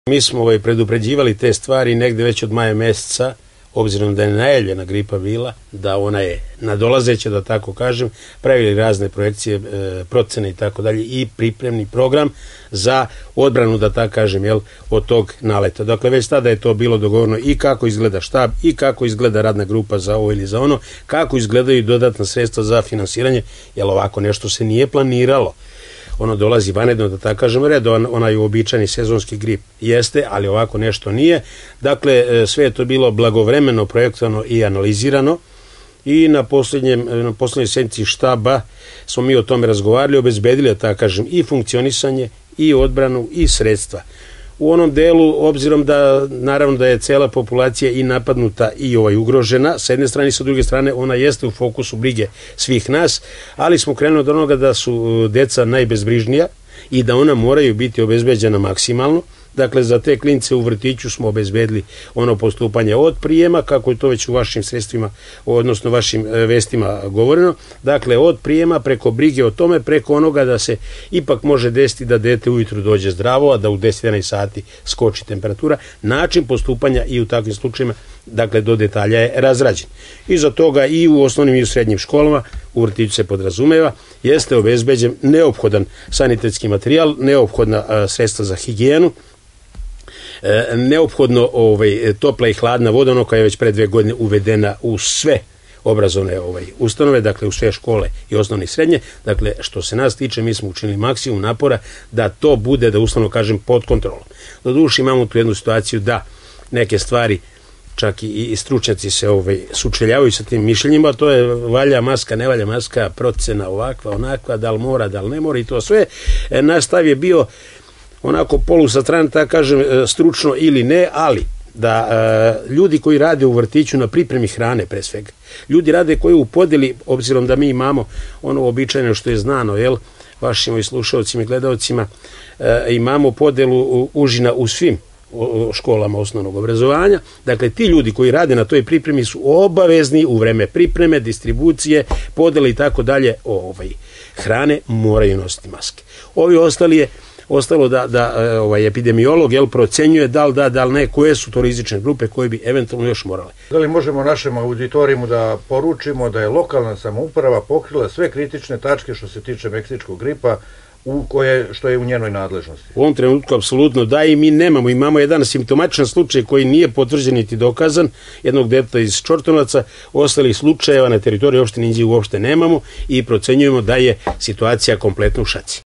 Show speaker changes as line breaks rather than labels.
Mi smo predupređivali te stvari negde već od maja meseca, obzirom da je najavljena gripa bila, da ona je nadolazeća, da tako kažem, pravili razne projekcije, procene i tako dalje i pripremni program za odbranu, da tako kažem, od tog naleta. Dakle, već tada je to bilo dogovorno i kako izgleda štab i kako izgleda radna grupa za ovo ili za ono, kako izgledaju dodatna sredstva za finansiranje, jer ovako nešto se nije planiralo. Ono dolazi vanredno, da tako kažem, redovan, onaj uobičajeni sezonski grip jeste, ali ovako nešto nije. Dakle, sve je to bilo blagovremeno projektovano i analizirano i na poslednjoj sednici štaba smo mi o tome razgovarali, obezbedili, da tako kažem, i funkcionisanje, i odbranu, i sredstva. U onom delu, obzirom da naravno da je cela populacija i napadnuta i ugrožena, s jedne strane i sa druge strane ona jeste u fokusu brige svih nas, ali smo krenuli od onoga da su deca najbezbrižnija i da ona moraju biti obezbeđena maksimalno. Dakle, za te klince u vrtiću smo obezbedili ono postupanje od prijema, kako je to već u vašim sredstvima, odnosno vašim vestima govoreno. Dakle, od prijema preko brige o tome, preko onoga da se ipak može desiti da dete ujutru dođe zdravo, a da u 10-11 sati skoči temperatura. Način postupanja i u takvim slučajima, dakle, do detalja je razrađen. Iza toga i u osnovnim i u srednjim školama, u vrtiću se podrazumeva, jeste obezbeđen neophodan sanitetski materijal, neophodna sredstva za higijenu, neophodno topla i hladna voda, ono koja je već pre 2 godine uvedena u sve obrazovne ustanove, dakle u sve škole i osnovne i srednje. Dakle, što se nas tiče, mi smo učinili maksimum napora da to bude, da uslovno kažem, pod kontrolom. Doduše, imamo tu jednu situaciju da neke stvari, čak i stručnjaci se sučeljavaju sa tim mišljenjima, to je valja maska, ne valja maska, procena ovakva, onakva, da li mora, da li ne mora i to sve. Naš stav je bio onako polusatran, tako kažem, stručno ili ne, ali da ljudi koji rade u vrtiću na pripremi hrane pre svega, ljudi rade koji u podeli, obzirom da mi imamo ono običajno što je znano, vašim i slušalcima i gledalcima, imamo podelu užina u svim školama osnovnog obrazovanja. Dakle, ti ljudi koji rade na toj pripremi su obavezni u vreme pripreme, distribucije, podele i tako dalje hrane moraju nositi maske. Ovi ostali je ostalo da epidemiolog procenjuje da li da, da li ne, koje su to rizične grupe koje bi eventualno još morale.
Da li možemo našem auditorijumu da poručimo da je lokalna samouprava pokrila sve kritične tačke što se tiče meksičkog gripa, što je u njenoj nadležnosti?
U ovom trenutku apsolutno da, i mi imamo jedan simptomatičan slučaj koji nije potvrđen niti dokazan, jednog deteta iz Čortonovaca, ostalih slučajeva na teritoriji opštine Inđije uopšte nemamo i procenjujemo da je situacija kompletno u šaci.